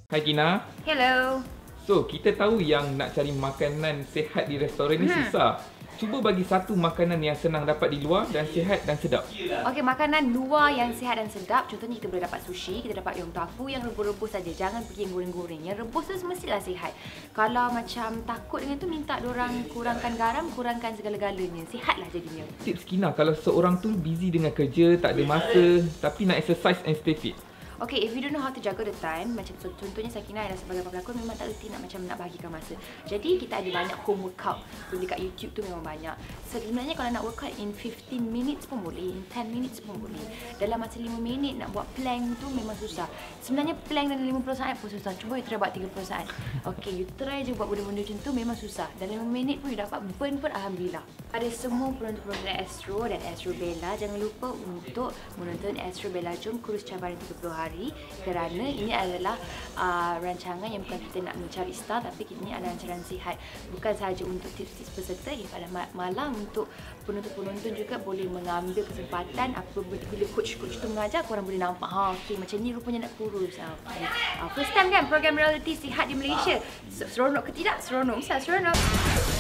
Hai Kina. Hello. So, kita tahu yang nak cari makanan sihat di restoran ni susah. Cuba bagi satu makanan yang senang dapat di luar dan sihat dan sedap. Okey, makanan luar yang sihat dan sedap. Contohnya kita boleh dapat sushi, kita dapat yang tofu yang rebus-rebus saja. Jangan pergi yang goreng-goreng. Yang rebus tu mestilah sihat. Kalau macam takut dengan tu, minta diorang kurangkan garam, kurangkan segala-galanya. Sihatlah jadinya. Tips Kina, kalau seorang tu busy dengan kerja, tak ada masa tapi nak exercise and stay fit. Okay, if you don't know how to juggle the time, macam contohnya Sakina adalah sebagai pelakon memang tak reti nak bahagikan masa. Jadi kita ada banyak home workout. Dekat YouTube tu memang banyak. Sebenarnya kalau nak workout in 15 minutes pun boleh, in 10 minutes pun boleh. Dalam masa 5 minit nak buat plank tu memang susah. Sebenarnya plank dalam 50 saat pun susah. Cuba you try buat 30 saat. Okay, you try je buat benda-benda macam tu memang susah. Dalam 5 minit pun you dapat burn pun alhamdulillah. Pada semua penonton-penonton Astro dan Astro Bella, jangan lupa untuk menonton Astro Bella Jom Kurus Cabaran 30 Hari, kerana ini adalah rancangan yang bukan kita nak mencari star, tapi ini adalah rancangan sihat. Bukan sahaja untuk tips-tips peserta, ia pada malam untuk penonton-penonton juga boleh mengambil kesempatan bila coach-coach tu mengajar, korang boleh nampak okay, macam ni rupanya nak kurus. First time kan program reality sihat di Malaysia. Seronok ke tidak? Seronok. Seronok.